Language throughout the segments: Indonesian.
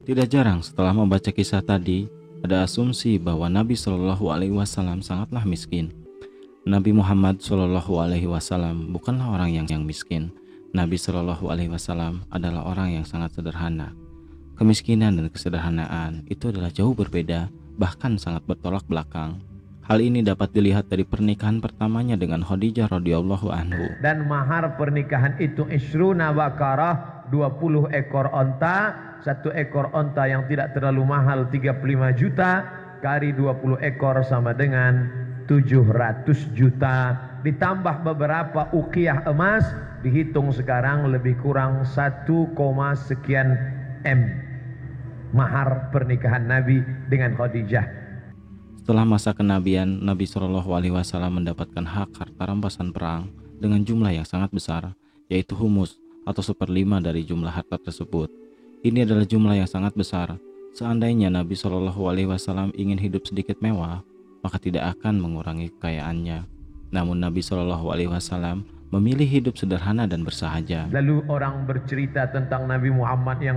Tidak jarang setelah membaca kisah tadi, ada asumsi bahwa Nabi Shallallahu Alaihi Wasallam sangatlah miskin. Nabi Muhammad Shallallahu Alaihi Wasallam bukanlah orang yang miskin. Nabi Shallallahu Alaihi Wasallam adalah orang yang sangat sederhana. Kemiskinan dan kesederhanaan itu adalah jauh berbeda, bahkan sangat bertolak belakang. Hal ini dapat dilihat dari pernikahan pertamanya dengan Khadijah radhiyallahu anhu. Dan mahar pernikahan itu isruna bakarah, 20 ekor onta. Satu ekor onta yang tidak terlalu mahal 35 juta, kali 20 ekor sama dengan 700 juta. Ditambah beberapa uqiyah emas, dihitung sekarang lebih kurang 1, sekian M. Mahar pernikahan Nabi dengan Khadijah. Setelah masa kenabian, Nabi Shallallahu Alaihi Wasallam mendapatkan hak harta rampasan perang dengan jumlah yang sangat besar, yaitu humus atau 1/5 dari jumlah harta tersebut. Ini adalah jumlah yang sangat besar. Seandainya Nabi Shallallahu Alaihi Wasallam ingin hidup sedikit mewah, maka tidak akan mengurangi kekayaannya. Namun Nabi Shallallahu Alaihi Wasallam memilih hidup sederhana dan bersahaja. Lalu orang bercerita tentang Nabi Muhammad yang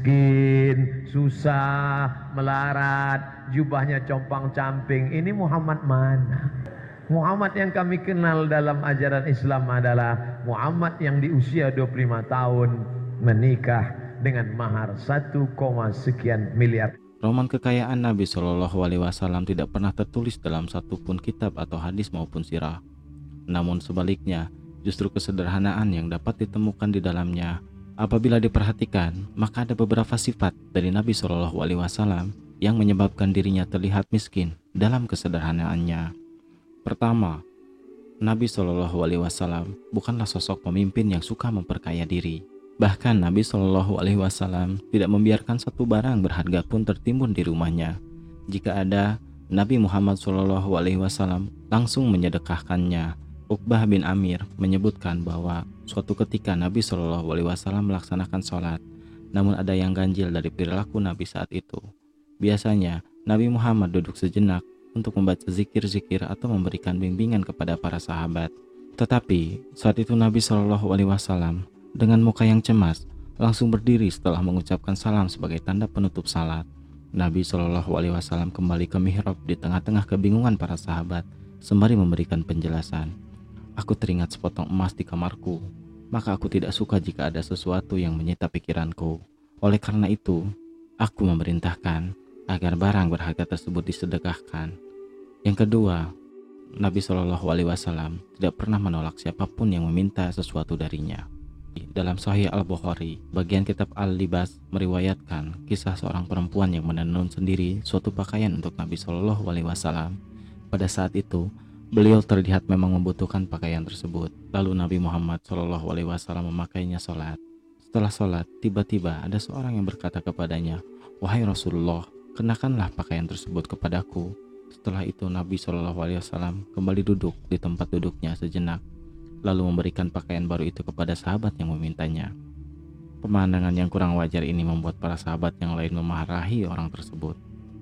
miskin, susah, melarat, jubahnya compang-camping. Ini Muhammad mana? Muhammad yang kami kenal dalam ajaran Islam adalah Muhammad yang di usia 25 tahun menikah dengan mahar 1, sekian miliar. Roman kekayaan Nabi Shallallahu Alaihi Wasallam tidak pernah tertulis dalam satupun kitab atau hadis maupun sirah. Namun sebaliknya, justru kesederhanaan yang dapat ditemukan di dalamnya. Apabila diperhatikan, maka ada beberapa sifat dari Nabi Shallallahu Alaihi Wasallam yang menyebabkan dirinya terlihat miskin dalam kesederhanaannya. Pertama, Nabi Shallallahu Alaihi Wasallam bukanlah sosok pemimpin yang suka memperkaya diri. Bahkan Nabi Shallallahu Alaihi Wasallam tidak membiarkan satu barang berharga pun tertimbun di rumahnya. Jika ada, Nabi Muhammad Shallallahu Alaihi Wasallam langsung menyedekahkannya. Uqbah bin Amir menyebutkan bahwa suatu ketika Nabi Shallallahu Alaihi Wasallam melaksanakan sholat, namun ada yang ganjil dari perilaku Nabi saat itu. Biasanya Nabi Muhammad duduk sejenak untuk membaca zikir-zikir atau memberikan bimbingan kepada para sahabat. Tetapi saat itu Nabi Shallallahu Alaihi Wasallam dengan muka yang cemas langsung berdiri setelah mengucapkan salam sebagai tanda penutup salat. Nabi Shallallahu Alaihi Wasallam kembali ke mihrab di tengah-tengah kebingungan para sahabat sembari memberikan penjelasan. Aku teringat sepotong emas di kamarku, maka aku tidak suka jika ada sesuatu yang menyita pikiranku. Oleh karena itu, aku memerintahkan agar barang berharga tersebut disedekahkan. Yang kedua, Nabi Shallallahu Alaihi Wasallam tidak pernah menolak siapapun yang meminta sesuatu darinya. Dalam Sahih Al-Bukhari, bagian kitab Al-Libas meriwayatkan kisah seorang perempuan yang menenun sendiri suatu pakaian untuk Nabi Shallallahu Alaihi Wasallam. Pada saat itu, beliau terlihat memang membutuhkan pakaian tersebut. Lalu Nabi Muhammad Shallallahu Alaihi Wasallam memakainya sholat. Setelah sholat, tiba-tiba ada seorang yang berkata kepadanya, "Wahai Rasulullah, kenakanlah pakaian tersebut kepadaku." Setelah itu Nabi Shallallahu Alaihi Wasallam kembali duduk di tempat duduknya sejenak, lalu memberikan pakaian baru itu kepada sahabat yang memintanya. Pemandangan yang kurang wajar ini membuat para sahabat yang lain memarahi orang tersebut.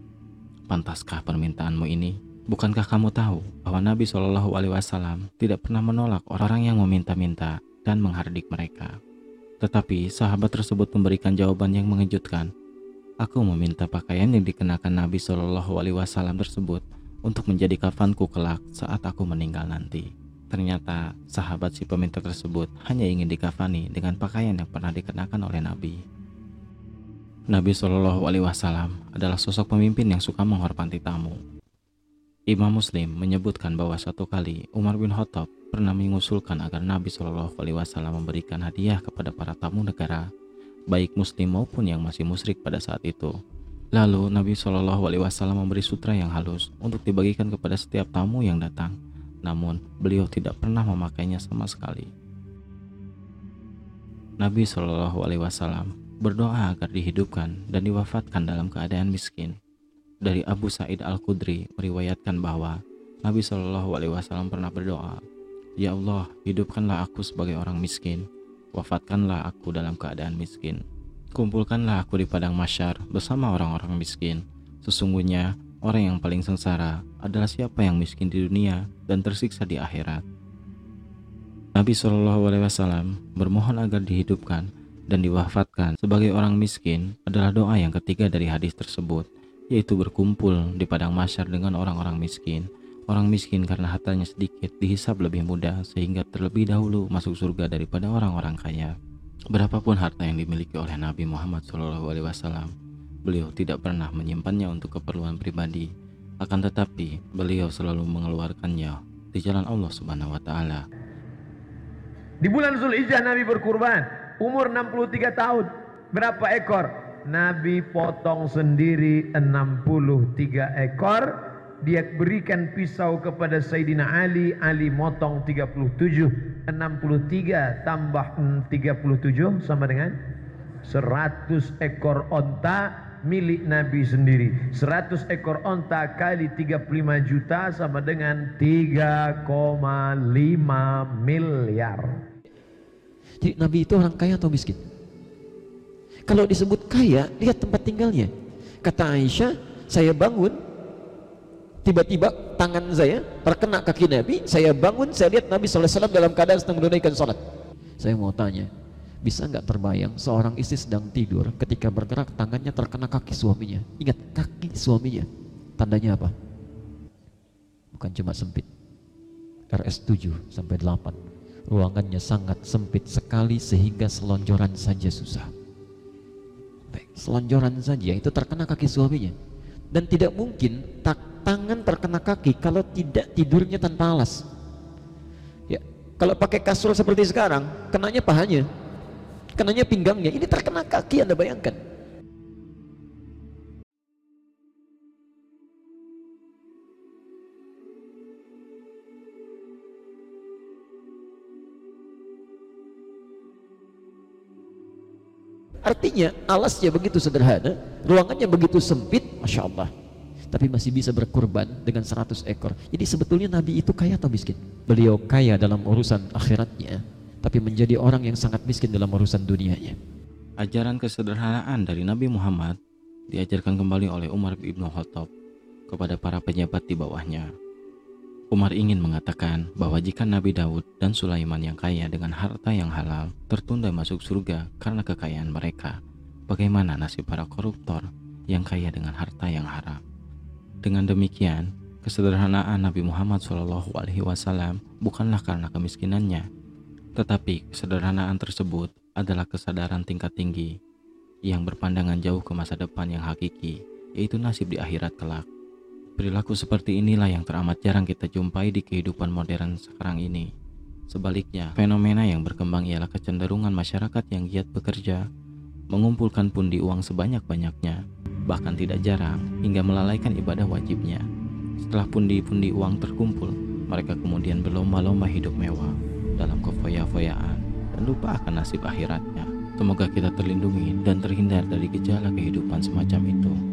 "Pantaskah permintaanmu ini? Bukankah kamu tahu bahwa Nabi Shallallahu Alaihi Wasallam tidak pernah menolak orang yang meminta-minta dan menghardik mereka?" Tetapi sahabat tersebut memberikan jawaban yang mengejutkan. "Aku meminta pakaian yang dikenakan Nabi Shallallahu Alaihi Wasallam tersebut untuk menjadi kafanku kelak saat aku meninggal nanti." Ternyata sahabat si peminta tersebut hanya ingin dikafani dengan pakaian yang pernah dikenakan oleh Nabi. Nabi Shallallahu Alaihi Wasallam adalah sosok pemimpin yang suka menghormati tamu. Imam Muslim menyebutkan bahwa suatu kali Umar bin Khattab pernah mengusulkan agar Nabi Shallallahu Alaihi Wasallam memberikan hadiah kepada para tamu negara, baik Muslim maupun yang masih musyrik pada saat itu. Lalu Nabi Shallallahu Alaihi Wasallam memberi sutra yang halus untuk dibagikan kepada setiap tamu yang datang. Namun beliau tidak pernah memakainya sama sekali. Nabi Shallallahu Alaihi Wasallam berdoa agar dihidupkan dan diwafatkan dalam keadaan miskin. Dari Abu Sa'id Al-Khudri meriwayatkan bahwa Nabi Shallallahu Alaihi Wasallam pernah berdoa, "Ya Allah, hidupkanlah aku sebagai orang miskin, wafatkanlah aku dalam keadaan miskin. Kumpulkanlah aku di padang mahsyar bersama orang-orang miskin. Sesungguhnya orang yang paling sengsara adalah siapa yang miskin di dunia dan tersiksa di akhirat." Nabi Shallallahu Alaihi Wasallam bermohon agar dihidupkan dan diwafatkan sebagai orang miskin adalah doa yang ketiga dari hadis tersebut, yaitu berkumpul di padang mahsyar dengan orang-orang miskin. Orang miskin karena hartanya sedikit dihisab lebih mudah sehingga terlebih dahulu masuk surga daripada orang-orang kaya. Berapapun harta yang dimiliki oleh Nabi Muhammad SAW, beliau tidak pernah menyimpannya untuk keperluan pribadi. Akan tetapi, beliau selalu mengeluarkannya di jalan Allah Subhanahu wa Ta'ala. Di bulan Zulhijjah Nabi berkurban, umur 63 tahun. Berapa ekor? Nabi potong sendiri 63 ekor. Dia berikan pisau kepada Sayyidina Ali, Ali motong 37. 63 tambah 37 sama dengan 100 ekor onta milik Nabi sendiri. 100 ekor onta kali 35 juta sama dengan 3,5 miliar. Jadi Nabi itu orang kaya atau miskin? Kalau disebut kaya, lihat tempat tinggalnya. Kata Aisyah, saya bangun, tiba-tiba tangan saya terkena kaki Nabi, saya bangun, saya lihat Nabi SAW dalam keadaan sedang menunaikan sholat. Saya mau tanya, bisa nggak terbayang seorang istri sedang tidur, ketika bergerak tangannya terkena kaki suaminya? Ingat, kaki suaminya. Tandanya apa? Bukan cuma sempit, RS 7 sampai 8, ruangannya sangat sempit sekali sehingga selonjoran saja susah. Baik, selonjoran saja itu terkena kaki suaminya. Dan tidak mungkin tangan terkena kaki kalau tidak tidurnya tanpa alas. Ya, kalau pakai kasur seperti sekarang, kenanya pahanya, kenanya pinggangnya, ini terkena kaki, Anda bayangkan. Artinya alasnya begitu sederhana, ruangannya begitu sempit, Masya Allah, tapi masih bisa berkurban dengan 100 ekor. Jadi sebetulnya Nabi itu kaya atau miskin? Beliau kaya dalam urusan akhiratnya, tapi menjadi orang yang sangat miskin dalam urusan dunianya. Ajaran kesederhanaan dari Nabi Muhammad diajarkan kembali oleh Umar bin Khattab kepada para pejabat di bawahnya. Umar ingin mengatakan bahwa jika Nabi Daud dan Sulaiman yang kaya dengan harta yang halal tertunda masuk surga karena kekayaan mereka, bagaimana nasib para koruptor yang kaya dengan harta yang haram? Dengan demikian, kesederhanaan Nabi Muhammad SAW bukanlah karena kemiskinannya, tetapi kesederhanaan tersebut adalah kesadaran tingkat tinggi yang berpandangan jauh ke masa depan yang hakiki, yaitu nasib di akhirat kelak. Perilaku seperti inilah yang teramat jarang kita jumpai di kehidupan modern sekarang ini. Sebaliknya, fenomena yang berkembang ialah kecenderungan masyarakat yang giat bekerja, mengumpulkan pundi uang sebanyak-banyaknya, bahkan tidak jarang hingga melalaikan ibadah wajibnya. Setelah pundi-pundi uang terkumpul, mereka kemudian berlomba-lomba hidup mewah dalam kefoya-foyaan dan lupa akan nasib akhiratnya. Semoga kita terlindungi dan terhindar dari gejala kehidupan semacam itu.